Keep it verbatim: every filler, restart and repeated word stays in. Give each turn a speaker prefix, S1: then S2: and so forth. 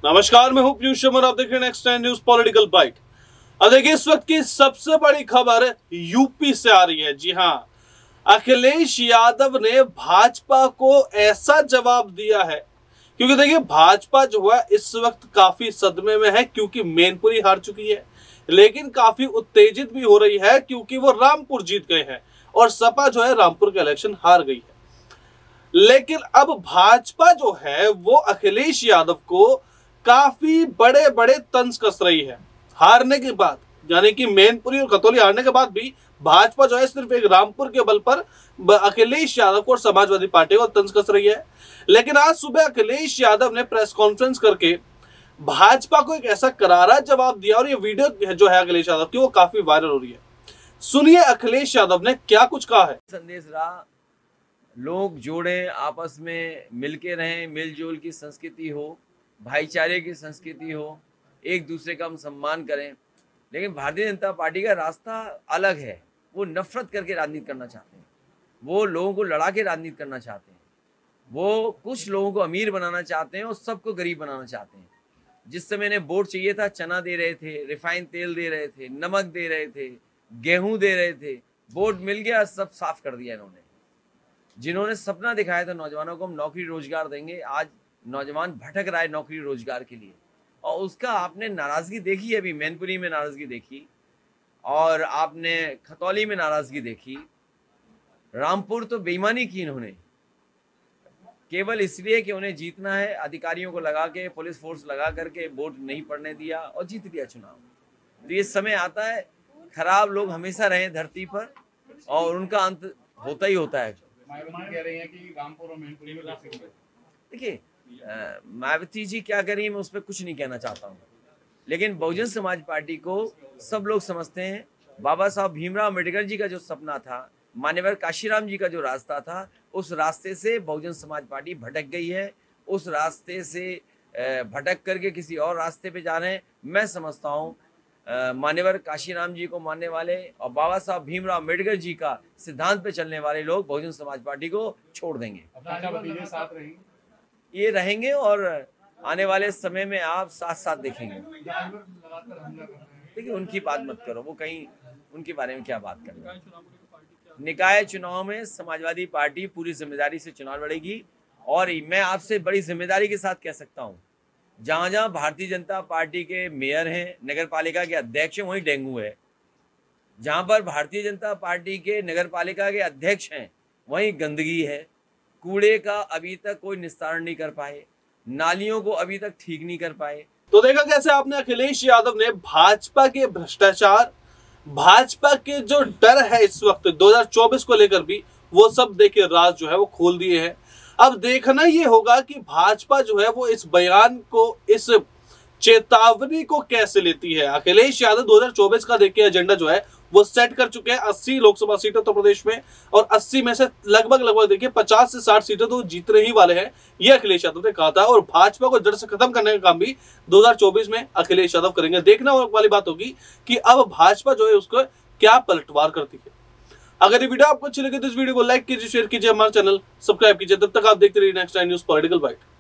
S1: नमस्कार, मैं हूं पीयूष शर्मा और आप देख रहे हैं next time news political bite. अब देखिए, इस वक्त की सबसे बड़ी खबर यूपी से आ रही है। जी हां, अखिलेश यादव ने भाजपा को ऐसा जवाब दिया है, क्योंकि देखिए भाजपा जो है इस वक्त काफी सदमे में है, क्योंकि मैनपुरी हार चुकी है, लेकिन काफी उत्तेजित भी हो रही है क्योंकि वो रामपुर जीत गए हैं और सपा जो है रामपुर का इलेक्शन हार गई है। लेकिन अब भाजपा जो है वो अखिलेश यादव को काफी बड़े बड़े तंज कस रही है। हारने के बाद, यानी कि मैनपुरी और खतौली हारने के बाद भी भाजपा जो है सिर्फ एक रामपुर के बल पर अखिलेश यादव को और समाजवादी पार्टी को तंज कस रही है। लेकिन आज सुबह अखिलेश यादव ने प्रेस कॉन्फ्रेंस करके भाजपा को एक ऐसा करारा जवाब दिया और ये वीडियो जो है अखिलेश यादव की वो काफी वायरल हो रही है। सुनिए अखिलेश यादव ने क्या कुछ कहा है।
S2: संदेश रहा, लोग जोड़े, आपस में मिलके रहें, मिलजुल की संस्कृति हो, भाईचारे की संस्कृति हो, एक दूसरे का हम सम्मान करें। लेकिन भारतीय जनता पार्टी का रास्ता अलग है। वो नफरत करके राजनीति करना चाहते हैं, वो लोगों को लड़ा के राजनीति करना चाहते हैं, वो कुछ लोगों को अमीर बनाना चाहते हैं और सबको गरीब बनाना चाहते हैं। जिस समय इन्हें वोट चाहिए था, चना दे रहे थे, रिफाइंड तेल दे रहे थे, नमक दे रहे थे, गेहूं दे रहे थे। वोट मिल गया, सब साफ कर दिया इन्होंने। जिन्होंने सपना दिखाया था नौजवानों को हम नौकरी रोजगार देंगे, आज नौजवान भटक रहा है नौकरी रोजगार के लिए, और उसका आपने नाराजगी देखी है। अभी मैनपुरी में नाराजगी देखी और आपने खतौली में नाराजगी देखी। रामपुर तो बेईमानी की इन्होंने, केवल इसलिए कि उन्हें जीतना है, अधिकारियों को लगा के, पुलिस फोर्स लगा करके वोट नहीं पड़ने दिया और जीत लिया चुनाव। तो ये समय आता है, खराब लोग हमेशा रहे धरती पर और उनका अंत होता ही होता है।
S3: कह रही हैं कि रामपुर और मैनपुरी में
S2: देखिए, मायावती जी क्या करें, मैं उस पर कुछ नहीं कहना चाहता हूँ। लेकिन बहुजन समाज पार्टी को सब लोग समझते हैं, बाबा साहब भीमराव अम्बेडकर जी का जो सपना था, मान्यवर काशीराम जी का जो रास्ता था, उस रास्ते से बहुजन समाज पार्टी भटक गई है। उस रास्ते से भटक करके किसी और रास्ते पे जा रहे हैं। मैं समझता हूँ मान्यवर काशीराम जी को मानने वाले और बाबा साहब भीमराव अम्बेडकर जी का सिद्धांत पे चलने वाले लोग बहुजन समाज पार्टी को छोड़ देंगे।
S3: साथ रहेंगे,
S2: ये रहेंगे और आने वाले समय में आप साथ साथ देखेंगे। देखिए, उनकी बात मत करो, वो कहीं उनके बारे में क्या बात करें। निकाय चुनाव में समाजवादी पार्टी पूरी जिम्मेदारी से चुनाव लड़ेगी और मैं आपसे बड़ी जिम्मेदारी के साथ कह सकता हूं, जहां जहां भारतीय जनता पार्टी के मेयर हैं, नगर पालिका के अध्यक्ष हैं, वहीं डेंगू है। जहां पर भारतीय जनता पार्टी के नगर पालिका के अध्यक्ष हैं, वहीं गंदगी है। कूड़े का अभी तक कोई निस्तारण नहीं कर पाए, नालियों को अभी तक ठीक नहीं कर पाए।
S1: तो देखा कैसे आपने अखिलेश यादव ने भाजपा के भ्रष्टाचार, भाजपा के जो डर है इस वक्त दो हज़ार चौबीस को लेकर भी, वो सब देखिए राज जो है वो खोल दिए हैं। अब देखना ये होगा कि भाजपा जो है वो इस बयान को, इस चेतावनी को कैसे लेती है। अखिलेश यादव दो हज़ार चौबीस का देखिए एजेंडा जो है वो सेट कर चुके हैं। अस्सी लोकसभा सीटें उत्तर प्रदेश में और अस्सी में से लगभग लगभग देखिए पचास से साठ सीटें तो जीतने ही वाले हैं, ये अखिलेश यादव ने कहा था। और भाजपा को जड़ से खत्म करने का काम भी दो हज़ार चौबीस में अखिलेश यादव करेंगे। देखना वाली बात होगी कि अब भाजपा जो है उसको क्या पलटवार करती है। अगर ये वीडियो आपको अच्छी लगे तो इस वीडियो को लाइक कीजिए, शेयर कीजिए, हमारा चैनल सब्सक्राइब कीजिए। तब तक आप देखते रहिए next time news political bite.